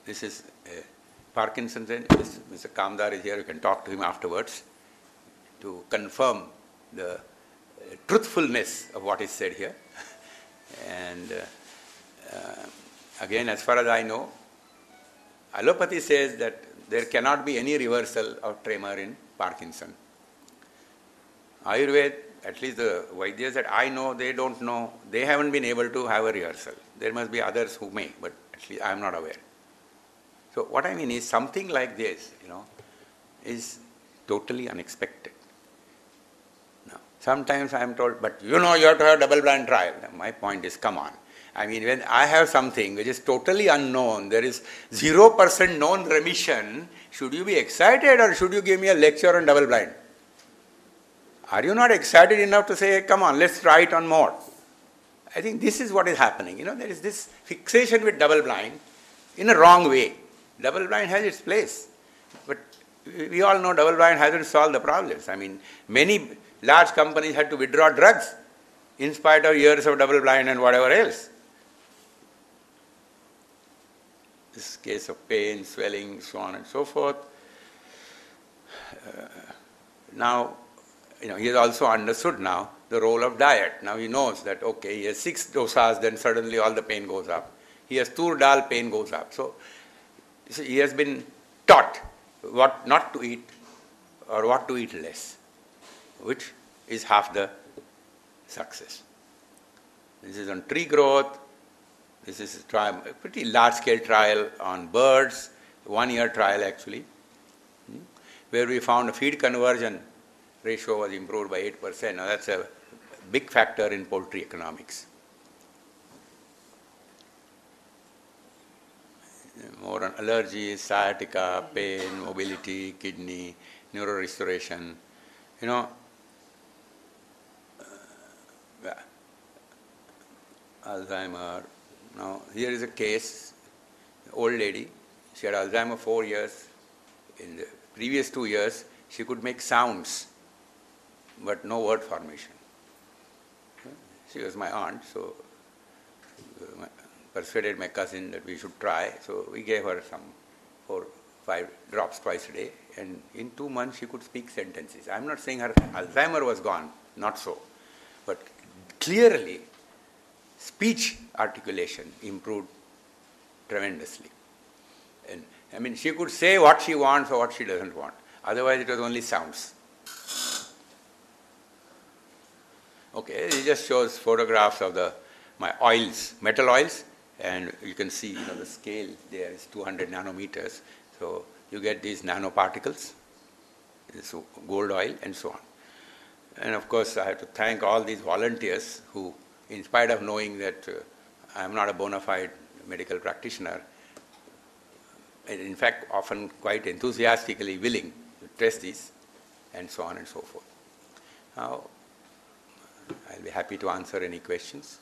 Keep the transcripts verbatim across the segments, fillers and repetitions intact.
this is uh, Parkinson's. Mister Kamdar is here. You can talk to him afterwards to confirm the uh, truthfulness of what is said here. And uh, uh, again, as far as I know, allopathy says that there cannot be any reversal of tremor in Parkinson. Ayurveda, at least the Vaidyas that I know, they don't know, they haven't been able to have a rehearsal. There must be others who may, but at least I am not aware. So what I mean is something like this, you know, is totally unexpected. Now, sometimes I am told, but you know, you have to have double-blind trial. My point is, come on. I mean, when I have something which is totally unknown, there is zero percent known remission, should you be excited or should you give me a lecture on double-blind? Are you not excited enough to say, come on, let's try it on more? I think this is what is happening. You know, there is this fixation with double-blind in a wrong way. Double-blind has its place. But we all know double-blind hasn't solved the problems. I mean, many large companies had to withdraw drugs in spite of years of double-blind and whatever else. This case of pain, swelling, so on and so forth. Uh, now, you know, he has also understood now the role of diet. Now he knows that, okay, he has six dosas, then suddenly all the pain goes up. He has tur dal, pain goes up. So, so he has been taught what not to eat or what to eat less, which is half the success. This is on tree growth. This is a, trial, a pretty large-scale trial on birds, one-year trial actually, where we found a feed conversion ratio was improved by eight percent. Now that's a big factor in poultry economics. More on allergies, sciatica, pain, mobility, kidney, neurorestoration. You know, uh, yeah. Alzheimer. Now here is a case, old lady, she had Alzheimer four years. In the previous two years, she could make sounds, but no word formation. She was my aunt, so uh, persuaded my cousin that we should try. So we gave her some four, five drops twice a day, and in two months she could speak sentences. I'm not saying her Alzheimer was gone, not so, but clearly speech articulation improved tremendously. And I mean, she could say what she wants or what she doesn't want. Otherwise, it was only sounds. Okay, it just shows photographs of the my oils, metal oils, and you can see, you know, the scale there is two hundred nanometers. So you get these nanoparticles, this gold oil, and so on. And of course, I have to thank all these volunteers who, in spite of knowing that uh, I am not a bona fide medical practitioner, and in fact, often quite enthusiastically willing to test these, and so on and so forth. Now, I'll be happy to answer any questions.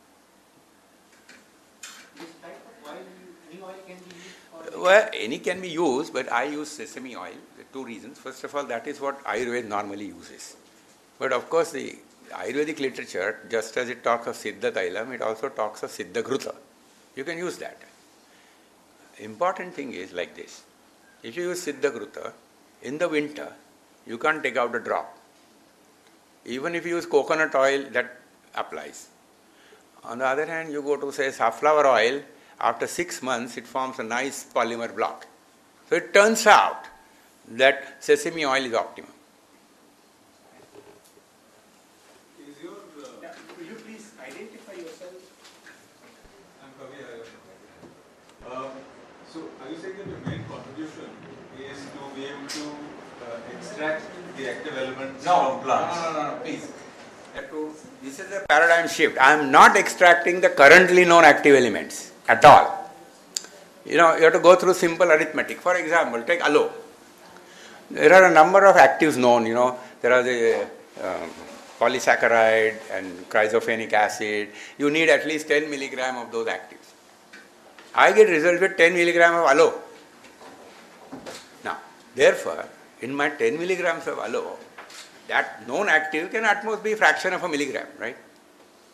This type of oil, any oil can be used? For well, any can be used, but I use sesame oil. There are two reasons. First of all, that is what Ayurveda normally uses. But of course, the Ayurvedic literature, just as it talks of Siddha Tailam, it also talks of Siddha Ghruta. You can use that. Important thing is like this. If you use Siddha Ghruta, in the winter, you can't take out a drop. Even if you use coconut oil, that applies. On the other hand, you go to, say, safflower oil, after six months, it forms a nice polymer block. So it turns out that sesame oil is optimum. Is your, uh, yeah, will you please identify yourself? I'm Kavi. Uh, so are you saying that your main contribution is to be able to uh, extract the active elements from plants? No, no, no, no, please. This is a paradigm shift. I am not extracting the currently known active elements at all. You know, you have to go through simple arithmetic. For example, take aloe. There are a number of actives known, you know. There are the uh, polysaccharide and chrysopenic acid. You need at least ten milligram of those actives. I get results with ten milligram of aloe. Now, therefore, in my ten milligrams of aloe, that known active can at most be a fraction of a milligram, right?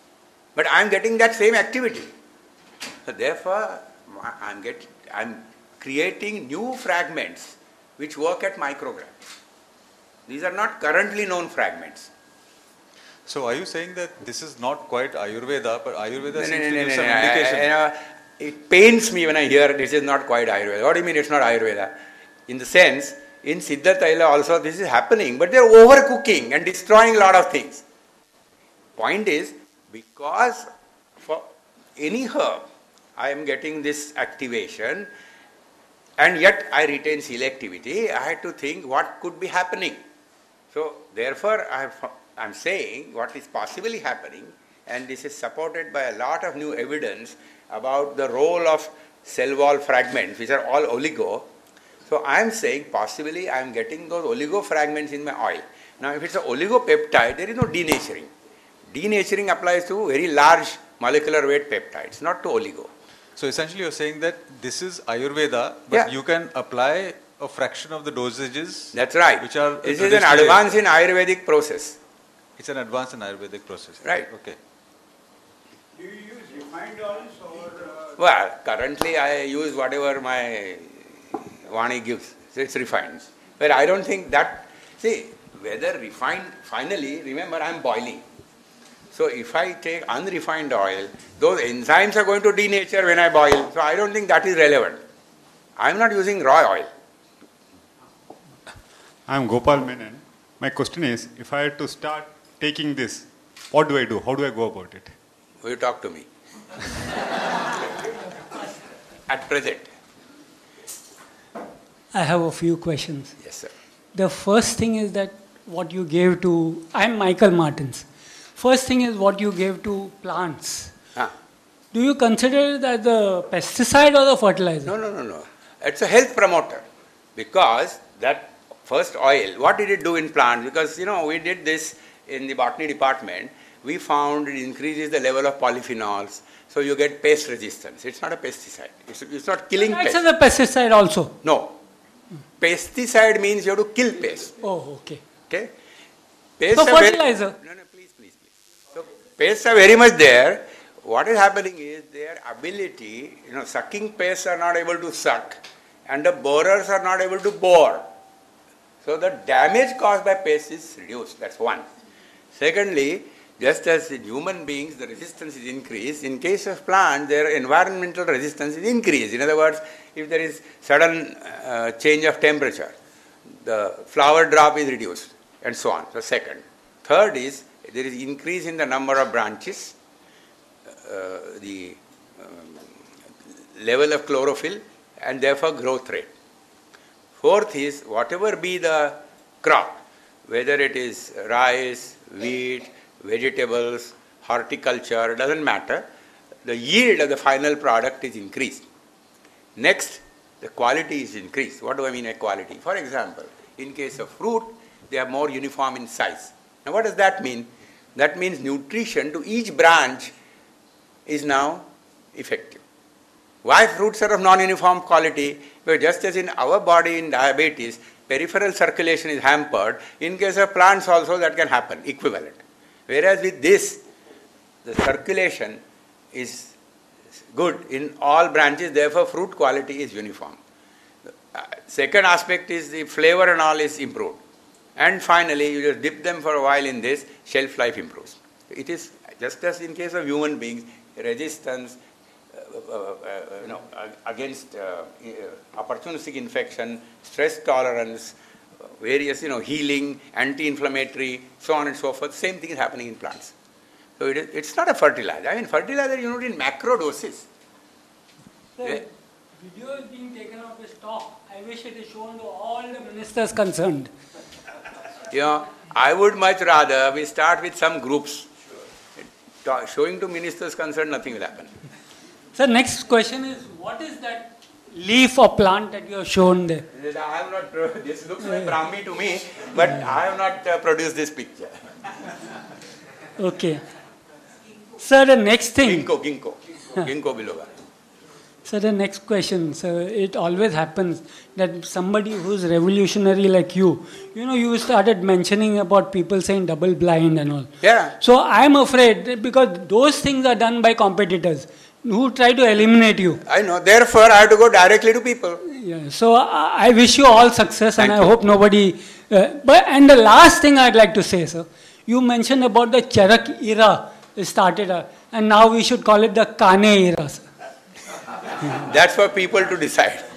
But I am getting that same activity. So therefore, I'm get, I'm creating new fragments which work at micrograms. These are not currently known fragments. So are you saying that this is not quite Ayurveda, but Ayurveda No, seems no, to no, give no, some no. I- indication? I- I- it pains me when I hear this is not quite Ayurveda. What do you mean it's not Ayurveda? In the sense, in Siddha Taila also this is happening, but they are overcooking and destroying a lot of things. Point is, because for any herb, I am getting this activation, and yet I retain selectivity, I had to think what could be happening. So, therefore, I am saying what is possibly happening, and this is supported by a lot of new evidence about the role of cell wall fragments, which are all oligo. So, I am saying possibly I am getting those oligo fragments in my oil. Now, if it's an oligopeptide, there is no denaturing. Denaturing applies to very large molecular weight peptides, not to oligo. So essentially you're saying that this is Ayurveda, but Yeah. you can apply a fraction of the dosages. That's right. Which are This is an traditionally- advance in Ayurvedic process. It's an advanced in Ayurvedic process. Right. Okay. Do you use refined oils or? Uh, Well, currently I use whatever my Vani gives. So it's refined. But I don't think that, see, whether refined, finally, remember I am boiling. So if I take unrefined oil, those enzymes are going to denature when I boil. So I don't think that is relevant. I am not using raw oil. I am Gopal Menon. My question is, if I had to start taking this, what do I do? How do I go about it? Will you talk to me? At present. I have a few questions. Yes, sir. The first thing is that what you gave to, I'm Michael Martins. First thing is what you gave to plants. Huh. Do you consider it as a pesticide or a fertilizer? No, no, no, no. It's a health promoter. Because that first oil, what did it do in plants? Because, you know, we did this in the botany department. We found it increases the level of polyphenols. So you get pest resistance. It's not a pesticide. It's, it's not killing It's pests. a pesticide also. No. Pesticide means you have to kill pests. Oh, okay. Okay? Pests So are very- fertilizer. No, no, please, please, please. So pests are very much there. What is happening is their ability, you know, sucking pests are not able to suck, and the borers are not able to bore. So the damage caused by pests is reduced. That's one. Secondly, just as in human beings the resistance is increased, in case of plants their environmental resistance is increased. In other words, if there is sudden uh, change of temperature, the flower drop is reduced, and so on. So second. Third is there is increase in the number of branches, uh, the um, level of chlorophyll, and therefore growth rate. Fourth is whatever be the crop, whether it is rice, wheat, vegetables, horticulture, doesn't matter, the yield of the final product is increased. Next, the quality is increased. What do I mean by quality? For example, in case of fruit, they are more uniform in size. Now what does that mean? That means nutrition to each branch is now effective. Why fruits are of non-uniform quality? Because just as in our body in diabetes, peripheral circulation is hampered, in case of plants also that can happen, equivalent. Whereas with this, the circulation is good in all branches, therefore fruit quality is uniform. Uh, second aspect is the flavor and all is improved. And finally, you just dip them for a while in this, shelf life improves. It is just as in case of human beings, resistance uh, uh, uh, you know, against uh, uh, opportunistic infection, stress tolerance, uh, various you know, healing, anti-inflammatory, so on and so forth. Same thing is happening in plants. So it is, it's not a fertilizer. I mean, fertilizer you need in macro doses. So, Yeah. video is being taken off his talk. I wish it is shown to all the ministers concerned. You know, I would much rather we start with some groups. Ta- Showing to ministers concerned, nothing will happen. So next question is, what is that leaf or plant that you have shown there? I have not, pro- this looks like Brahmi to me, but I have not uh, produced this picture. Okay. Sir, the next thing. Ginkgo, ginkgo, ginkgo biloba. So the next question, sir, it always happens that somebody who's revolutionary like you, you know, you started mentioning about people saying double blind and all. Yeah. So I'm afraid that because those things are done by competitors who try to eliminate you. I know. Therefore, I have to go directly to people. Yeah. So I, I wish you all success, Thank and I you. hope nobody. Uh, but and the last thing I'd like to say, sir, you mentioned about the Charak era started, uh, and now we should call it the Kane era, sir. That's for people to decide.